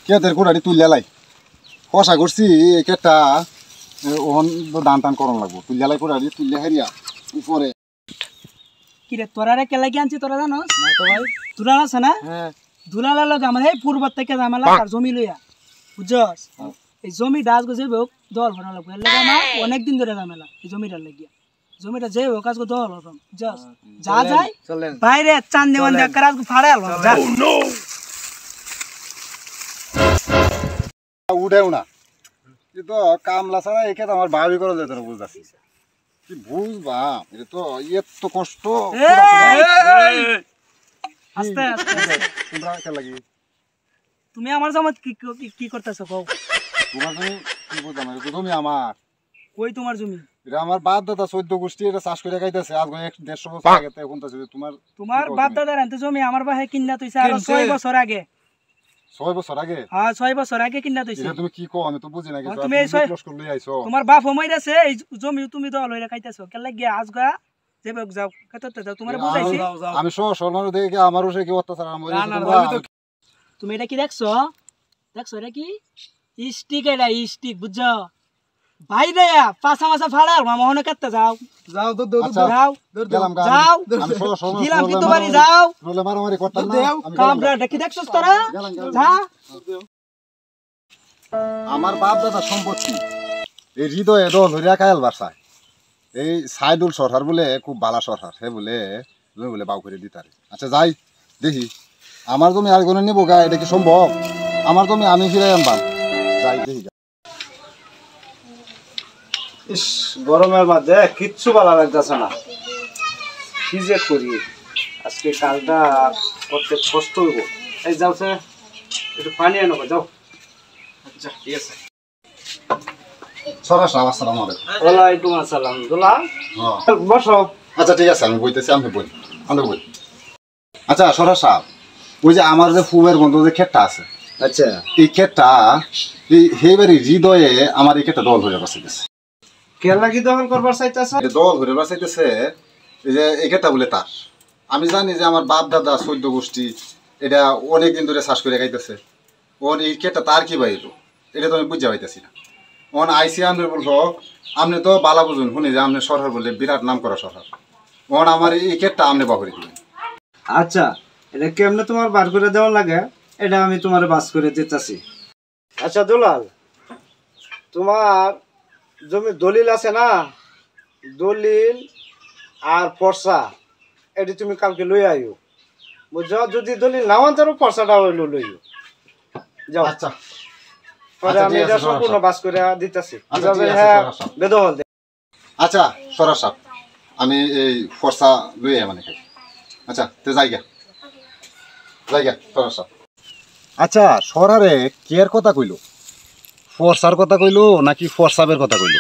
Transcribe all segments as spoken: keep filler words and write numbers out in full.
কেতের কোড়াটি তুলিয়া লাই কষা করছি কেটা ওহন দান টান করন লাগবো তুলিয়া লাই কোড়াটি তুলিয়া হেরিয়া উপরে কিরে তোরারে কেলা কি আনছি তোরা জানোস না তো ভাই দুলাল আছে না হ্যাঁ দুলাল লগ আমার এই পূর্ব থেকে জামালা আর জমি লইয়া বুঝছস এই জমি দাস গজে হোক দল ভরা লাগবে এর লাগা না অনেক দিন ধরে জামেলা এই জমিটার লাগিয়া জমিটা যে হোক কাজ দল হরম বুঝছস যা যায় বাইরে চান দেওয়ান দেখ কাজ ফাড়ে আলো যা উড়েও না তো কামলা ছাড়া একে তো আমার ভাবি করে যেত না বুঝতেছি কি বুঝবা এটা তো এত তো কষ্ট আস্তে আস্তে তোমরা কে লাগি তুমি আমার জামাত কি কি করতেছো কও তোমার তুমি কি বুঝাম এটা তুমি আমার কই তোমার জমি এটা আমার বাপ দাদা চোদ্দ গোষ্ঠী এটা চাষ করে খাইতেছে আজ দেড়শো বছর আগে তো এখন তো তোমার তোমার বাপ দাদার আনতে জমি আমার বাহে কিন্না তৈছে আর ছয় বছর আগে ছয় বছর আগে হ্যাঁ ছয় বছর আগে কিন্না তৈছে এটা তুমি কি কও আমি তো বুঝি না কিছু তুমি এই ছয় বছর লই আইছো তোমার বাপ হমাইরাছে এই জমি তুমি তো লইরা খাইতেছো কেন লাগিয়া আজ গা যেবে যাও কততে যাও তোমারে বুঝাইছি আমি সহ সলমান দেখে আমারও সে কি অত্যাচার আমার তুমি এটা কি দেখছো দেখছো এটা কি স্টিক এটা স্টিক বুঝছো বাইরে পাছা মাছা ফাড়াল মামা কাটতে যাও যাও তো যাও গেলাম যাও আমি সহ সলমান দিলাম কিন্তু বাড়ি যাও রোলে মারামারি করতাম না আমি কামরা দেখি দেখছস তোরা যা আমার বাপ দাদা সম্পত্তি এই হৃদয়ে দল হরিয়া কায়াল বাসায় এই সাইদুল সরকার বলে খুব বালা সরকার সে বলে তুমি বলে বাউ করে দিতারে আচ্ছা যাই দেখি আমার জমি আর কোনো নিবো গা এটা কি সম্ভব আমার জমি আমি ফিরে আনবাম যাই দেখি ইস গরমের মধ্যে কিচ্ছু ভালো লাগতেছে না কি যে করি আজকে কালটা করতে কষ্ট হইব এই যাও সে একটু পানি আনো যাও আচ্ছা ঠিক আছে সরাস আসসালামু আলাইকুম ওয়ালাইকুম আসসালাম দুলা হ্যাঁ বসো আচ্ছা ঠিক আছে আমি বইতেছি আমি বই আমি বই আচ্ছা সরাস সাহেব ওই যে আমার যে ফুমের বন্ধু যে ক্ষেতটা আছে আচ্ছা এই ক্ষেতটা এই হেবারি হৃদয়ে আমার এই ক্ষেতটা দল হয়ে বসেছে কেলা কি দখল করবার চাইতেছে দল হয়ে বসাইতেছে এই যে এই ক্ষেতটা বলে তার আমি জানি যে আমার বাপ দাদা চৌদ্দ গোষ্ঠী এটা অনেকদিন ধরে চাষ করে খাইতেছে ওর এই ক্ষেতটা তার কি বাইলো এটা তো আমি বুঝতে পাইতেছি না ওন আইসি আমরে বলছো আপনি তো বালা বুঝুন শুনি যে আপনি সরকার বললে বিরাট নাম করা সরকার ওন আমার এই ক্ষেতটা আপনি বাহরে দিবেন আচ্ছা এটা কেমনে তোমার বার করে দেওয়া লাগে এটা আমি তোমার বাস করে দিতেছি আচ্ছা দুলাল তোমার জমি দলিল আছে না দলিল আর পর্সা এটি তুমি কালকে লই আইও বুঝছো যদি দলিল নাও আনতারও পর্সাটা হইলো লইও যাও আচ্ছা পরে আমি এটা সম্পূর্ণ বাস করে দিতেছি কিভাবে হ্যাঁ বেদখল দে আচ্ছা সরাস সাহেব আমি এই ফর্সা লই মানে খাই আচ্ছা তে যাইগা যাইগা সরাস সাহেব আচ্ছা সরারে কেয়ার কথা কইল ফর্সার কথা কইল নাকি ফর্সাবের কথা কইল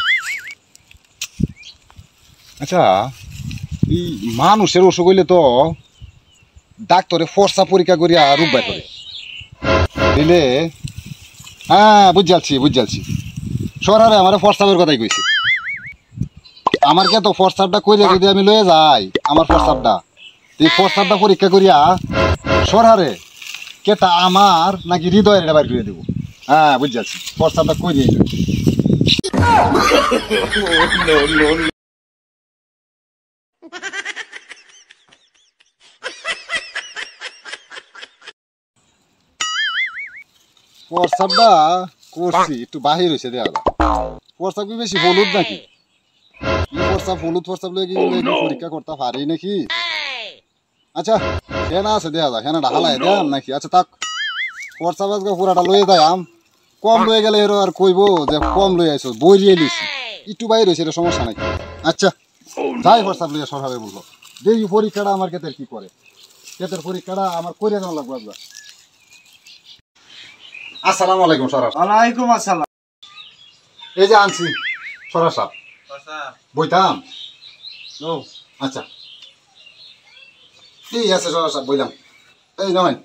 আচ্ছা এই মানুষের অসুখ হইলে তো ডাক্তারে ফর্সা পরীক্ষা করিয়া রূপ বাই করে দিলে হ্যাঁ বুঝালছি বুঝালছি সরারে আমার ফর্সাবের কথাই কইছে আমার কে তো ফর্সাবটা করিয়া যদি আমি লয়ে যাই আমার ফর্সাবটা এই ফর্সাবটা পরীক্ষা করিয়া সরারে কেটা আমার নাকি হৃদয়ের এটা বাইর করে দেবো হ্যাঁ বুঝাচ্ছি ফর্সাবটা করিয়ে ফর্সাবটা করছি একটু বাহির হয়েছে দেওয়া ফর্সাব কি বেশি হলুদ নাকি ফর্সাব হলুদ ফর্সাব লয়ে কি পরীক্ষা করতে পারি নাকি আচ্ছা হেনা আছে দেয়া যায় হেনা ঢালাই দেয়াম নাকি আচ্ছা তাক ফর্সাব আজকে পুরাটা লয়ে যাইম কম লয়ে গেলে এর আর কইবো যে কম লয়ে আইছো বইরিয়ে লিছি একটু বাইরে হয়েছে এটা সমস্যা নাকি আচ্ছা যাই ফর্সাব লইয়া সরহাবে বলবো দেখি পরীক্ষাটা আমার ক্ষেতের কি করে ক্ষেতের পরীক্ষাটা আমার করে দেওয়া লাগবে একবার আসসালামু আলাইকুম সরাস ওয়ালাইকুম আসসালাম এই যে আনছি সরাস সাহেব বইতাম ও আচ্ছা ঠিক আছে সরাস সাহেব বইলাম এই নয়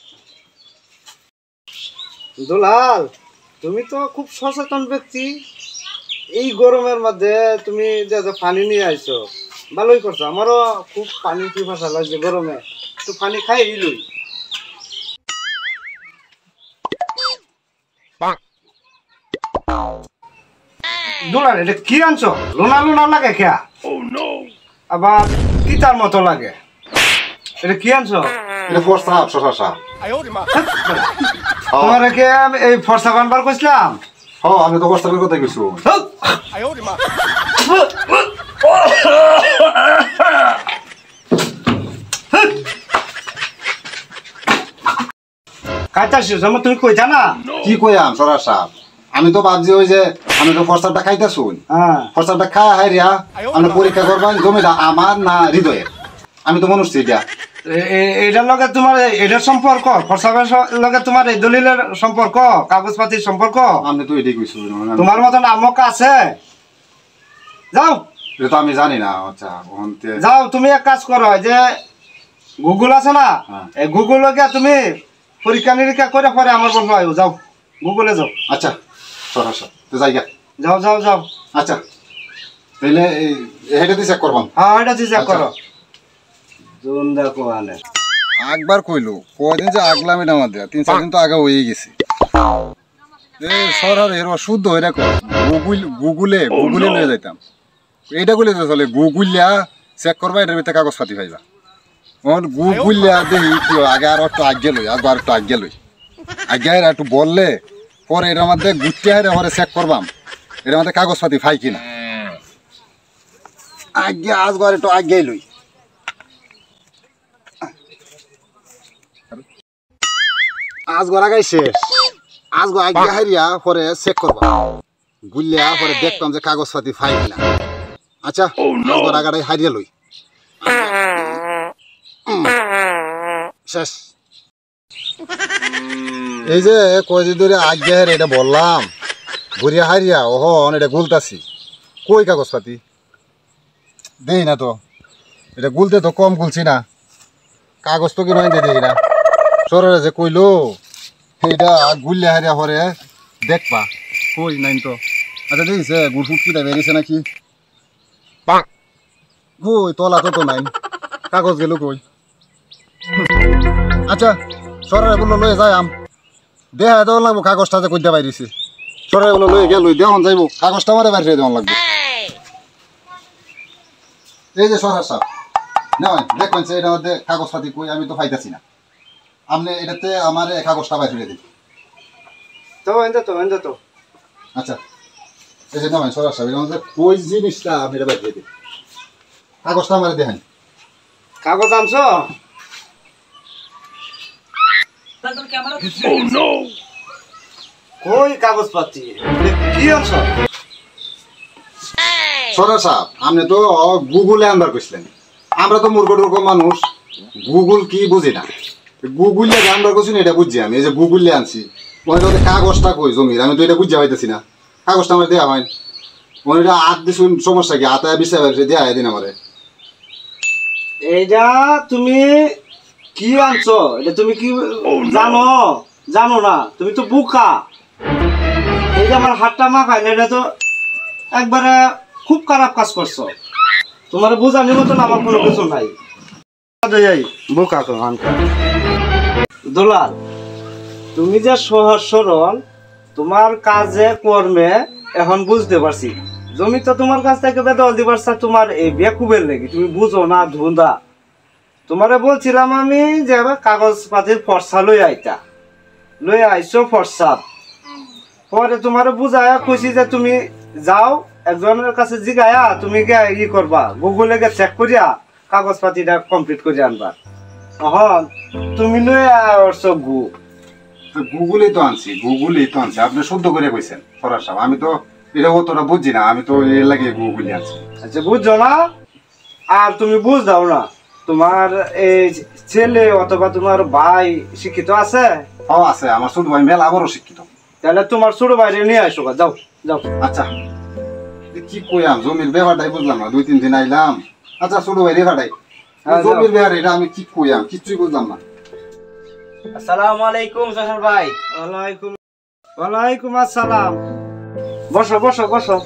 দুলাল তুমি তো খুব সচেতন ব্যক্তি এই গরমের মধ্যে তুমি যে পানি নিয়ে আইছো ভালোই করছো আমারও খুব পানি পিপাসা লাগছে গরমে একটু পানি খাই লই দুলাল এটা কি আনছো লোনা লোনা লাগে খেয়া আবার তিতার মতো লাগে এটা কি আনছো এটা ফর্সা সরার সাপ তোমার কে এই ফর্সা বানবার কইছিলাম হ আমি তো ফর্সার কথা কইছো খাইতাছিস আমার তুমি কইতা না কি কইয়াম সরার সাপ আমি তো ভাবছি ওই যে আমি তো ফর্সারটা খাইতাছুন হ্যাঁ ফর্সারটা খাওয়া হাইরিয়া আমি পরীক্ষা করবেন জমিটা আমার না হৃদয়ের আমি তো মনুষ্য এটা এটার লগে তোমার এটার সম্পর্ক ফর্সাবের লগে তোমার এই দলিলের সম্পর্ক কাগজপাতির সম্পর্ক আমি তো এটাই কইছি তোমার মতন আমক আছে যাও এটা তো আমি জানি না আচ্ছা ওখানতে যাও তুমি এক কাজ করো যে গুগল আছে না এই গুগল গিয়া তুমি পরীক্ষা নিরীক্ষা করে পরে আমার বলবো আয়ো যাও গুগলে যাও আচ্ছা সরার সাপ তো যাই গা যাও যাও যাও আচ্ছা তাহলে এটা দিয়ে চেক করবাম হ্যাঁ এটা দিয়ে চেক করো জোন দেখো আনে একবার কইলো কয়দিন যে আগলাম এটা আমাদের তিন চার দিন তো আগে হয়ে গেছে সরার এর শুদ্ধ হয়ে রাখো গুগল গুগলে গুগলে লয়ে যাইতাম এইটা কইলে তো চলে গুগলিয়া চেক করবা এটার ভিতরে কাগজ পাতি পাইবা ওর গুগলিয়া দেখি কি আগে আর একটু আগে লই আগে আর একটু আগে লই আগে আর একটু বললে পরে এটার মধ্যে গুটিয়া হেরে পরে চেক করবাম এটার মধ্যে কাগজ পাতি পাই কিনা আগে আজ আর একটু আগে লই আজ গড়া গাই শেষ আজ গো আগে হারিয়া পরে চেক করবা গুলিয়া পরে দেখতাম যে কাগজ পাতি পাই কিনা আচ্ছা আজ গড়া গাড়াই হারিয়া লই শেষ এই যে কয়দিন ধরে আগে হারে এটা বললাম ঘুরিয়া হারিয়া ওহন এটা গুলতাছি কই কাগজ পাতি দেই না তো এটা গুলতে তো কম গুলছি না কাগজ তো কিনে দেখি না সরে যে কইলো সেইটা গুলিয়া হারিয়া পরে দেখবা কই নাই তো আচ্ছা দেখিছে গুড় ফুটকিটা বেরিয়েছে নাকি কই তলা তো তো নাই কাগজ গেল কই আচ্ছা সরে বললো লয়ে যাই আম দেখা দেওয়া লাগবো কাগজটা যে কইতে বাইরেছে সরে বললো লয়ে গেল দেওয়ান যাইব কাগজটা মারে বাইরে দেওয়ান লাগবে এই যে সরার সাপ না দেখবেন এটার মধ্যে কাগজ পাতি কই আমি তো পাইতাছি না আপনি এটাতে আমার কাগজটা বাইরে দিন তো এনতে তো এনতে তো আচ্ছা এই যে না সরার সাপ এটার মধ্যে কই জিনিসটা আপনি এটা বাইরে দিন কাগজটা আমার দেখেন কাগজ আনছো কই কাগজ পাতি কি আনছো সরার সাপ আপনি তো গুগলে আনবার কইছিলেন আমরা তো মূর্খ টুর্খ মানুষ গুগল কি বুঝি না গুগলে আনবার কইছেন এটা বুঝছি আমি এই যে গুগলে আনছি ওইটা কাগজটা কই জমির আমি তো এটা বুঝতে পাইতেছি না কাগজটা আমার দেওয়া হয় ওইটা হাত দিছুন সমস্যা কি হাতে বিষয় দেওয়া হয় দিন আমারে এইটা তুমি কি আনছো এটা তুমি কি জানো জানো না তুমি তো বোকা এই যে আমার হাতটা মাখাই না এটা তো একবারে খুব খারাপ কাজ করছো তোমার বোঝানোর মতন আমার কোনো কিছু নাই বোকা তো দোলাল তুমি যে সহজ সরল তোমার কাজে কর্মে এখন বুঝতে পারছি জমি তো তোমার কাছ থেকে বেদল দিবার তোমার এই বেকুবের লেগে তুমি বুঝো না ধুন্দা তোমারে বলছিলাম আমি যে কাগজ পাতির ফর্সা লই আইতা লই আইসো ফর্সা পরে তোমারে বুঝায় কইছি যে তুমি যাও একজনের কাছে জিগায়া তুমি গে ই করবা গুগলে গে চেক করিয়া কাগজ পাতিটা কমপ্লিট করে আনবা এখন তুমি লই আইছো গু গুগলেই তো আনছি গুগলেই তো আনছি আপনি শুদ্ধ করে কইছেন সরার সাহেব আমি তো এটা অতটা বুঝছি না আমি তো এর লাগে গুগলে আনছি আচ্ছা বুঝছো না আর তুমি বুঝ দাও না তোমার এই ছেলে অথবা তোমার ভাই শিক্ষিত আছে ও আছে আমার ছোট ভাই মেলা বড় শিক্ষিত তাহলে তোমার ছোট ভাইরে নিয়ে আসো যাও যাও আচ্ছা কি কইয়াম জমির ব্যাপারটাই বুঝলাম না দুই তিন দিন আইলাম আচ্ছা ছোট ভাই রেখাটাই জমির ব্যাপার এটা আমি কি কইয়াম কিছুই বুঝলাম না আসসালামু আলাইকুম জাহার ভাই ওয়ালাইকুম ওয়ালাইকুম আসসালাম বসো বসো বসো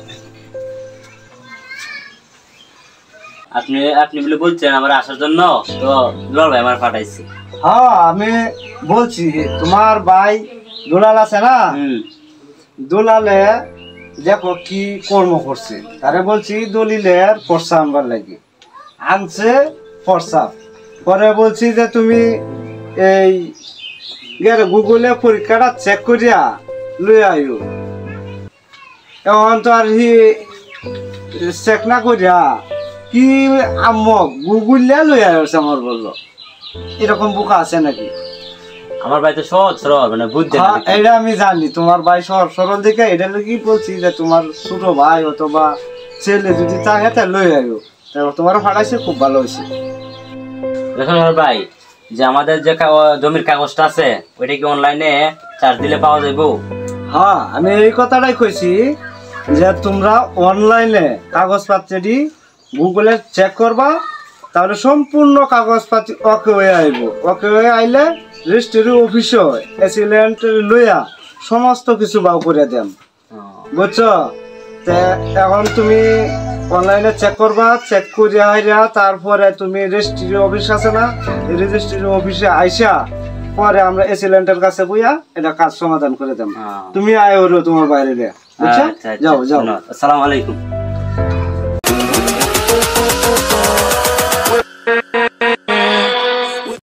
আপনি আপনি বলে বলছেন আমার আসার জন্য তো দুলাল ভাই আমার পাঠাইছে হ্যাঁ আমি বলছি তোমার ভাই দুলাল আছে না দুলালে দেখো কি কর্ম করছে। তারে বলছি দলিলের ফর্সা আনবার লাগে, আনছে ফর্সা। পরে বলছি যে তুমি এই গুগলে পরীক্ষাটা চেক করিয়া লই আইও। এখন তো আর হি চেক না করিয়া কি আম্মক গুগলে লই আইছে আমার বললো। এরকম বোকা আছে নাকি? আমার ভাই তো সহজ সরল, মানে বুঝছে না। হ্যাঁ, এটা আমি জানি তোমার ভাই সহজ সরল দেখে এটা কি বলছি যে তোমার ছোট ভাই অথবা ছেলে যদি চাহে তা লই আইও। তোমার ফাটাইছে, খুব ভালো হয়েছে। দেখুন আমার ভাই, যে আমাদের যে কা- জমির কাগজটা আছে ওইটা কি অনলাইনে চার্জ দিলে পাওয়া যাইব? হ্যাঁ, আমি এই কথাটাই কইছি যে তোমরা অনলাইনে কাগজপত্রটি গুগলে চেক করবা, তাহলে সম্পূর্ণ কাগজপাতি ওকে হয়ে আইব। ওকে হয়ে আইলে রেজিস্ট্রি অফিসে এসিলেন্ট লইয়া সমস্ত কিছু বাউ করে দেন, বুঝছো? তে এখন তুমি অনলাইনে চেক করবা, চেক করে আইরা তারপরে তুমি রেজিস্ট্রি অফিস আছে না, রেজিস্ট্রি অফিসে আইসা পরে আমরা এসিলেন্টের কাছে বইয়া এটা কাজ সমাধান করে দেন। তুমি আয় হলো তোমার বাইরে, বুঝছো? আচ্ছা, আচ্ছা, যাও যাও। ধন্যবাদ। আসসালামু আলাইকুম।